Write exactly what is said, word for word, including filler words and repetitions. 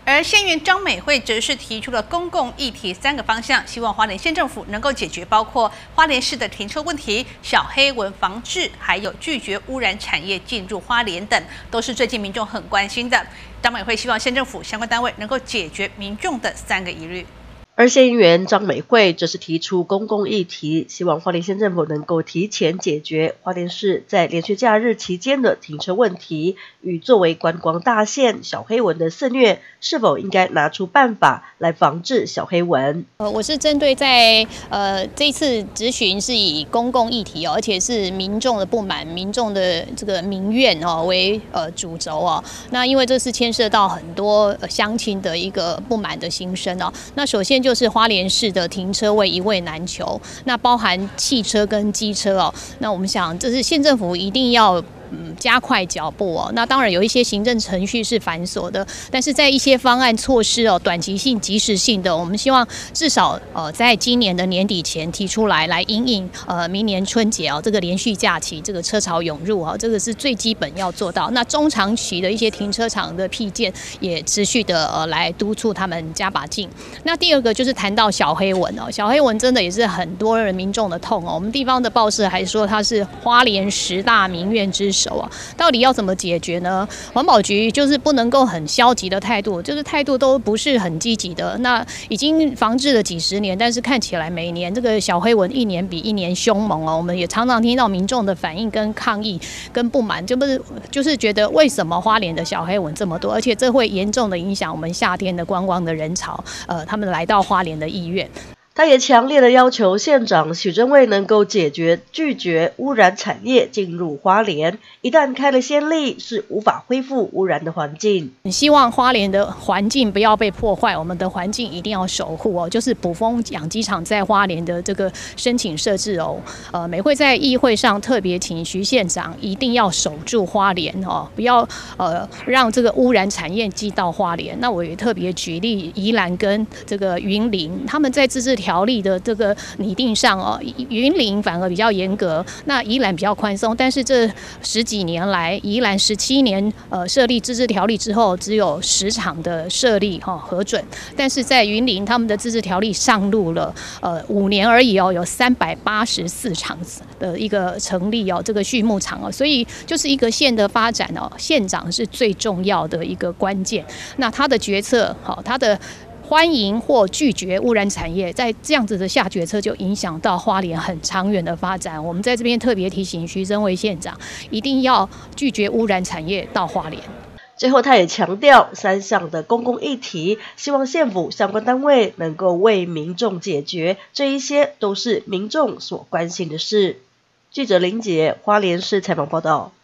而县议员张美惠则是提出了公共议题三个方向，希望花莲县政府能够解决包括花莲市的停车问题、小黑蚊防治，还有拒绝污染产业进入花莲等，都是最近民众很关心的。张美惠希望县政府相关单位能够解决民众的三个疑虑。 而县议员张美惠则是提出公共议题，希望花莲县政府能够提前解决花莲市在连续假日期间的停车问题，与作为观光大县小黑蚊的肆虐，是否应该拿出办法来防治小黑蚊？ 呃，我是针对在呃这一次质询是以公共议题哦，而且是民众的不满、民众的这个民怨哦为呃主轴哦。那因为这是牵涉到很多呃乡亲的一个不满的心声哦。那首先就是花莲市的停车位一位难求，那包含汽车跟机车哦。那我们想，这是县政府一定要。嗯，加快脚步哦。那当然有一些行政程序是繁琐的，但是在一些方案措施哦，短期性、及时性的，我们希望至少呃在今年的年底前提出来，来因应呃明年春节哦这个连续假期这个车潮涌入哦，这个是最基本要做到。那中长期的一些停车场的辟建也持续的呃来督促他们加把劲。那第二个就是谈到小黑蚊哦，小黑蚊真的也是很多人民众的痛哦。我们地方的报社还说它是花莲十大民怨之首。到底要怎么解决呢？环保局就是不能够很消极的态度，就是态度都不是很积极的。那已经防治了几十年，但是看起来每年这个小黑蚊一年比一年凶猛哦。我们也常常听到民众的反应跟抗议跟不满，就不是就是觉得为什么花莲的小黑蚊这么多，而且这会严重的影响我们夏天的观光的人潮，呃，他们来到花莲的意愿。 他也强烈的要求县长许正蔚能够解决拒绝污染产业进入花莲，一旦开了先例，是无法恢复污染的环境。 希望花莲的环境不要被破坏，我们的环境一定要守护哦。就是捕风养鸡场在花莲的这个申请设置哦，呃，美惠在议会上特别请徐县长一定要守住花莲哦，不要呃让这个污染产业寄到花莲。那我也特别举例宜兰跟这个云林，他们在自治条例的这个拟定上哦，云林反而比较严格，那宜兰比较宽松。但是这十几年来，宜兰十七年呃设立自治条例之后，只有十场的设立哈、哦、核准，但是在云林他们的自治条例上路了呃五年而已哦，有三百八十四场的一个成立哦，这个畜牧场哦，所以就是一个县的发展哦，县长是最重要的一个关键。那他的决策好、哦，他的。欢迎或拒绝污染产业，在这样子的下决策就影响到花莲很长远的发展。我们在这边特别提醒徐正蔚县长，一定要拒绝污染产业到花莲。 最后，他也强调三项的公共议题，希望县府相关单位能够为民众解决，这一些都是民众所关心的事。记者林杰花莲市采访报道。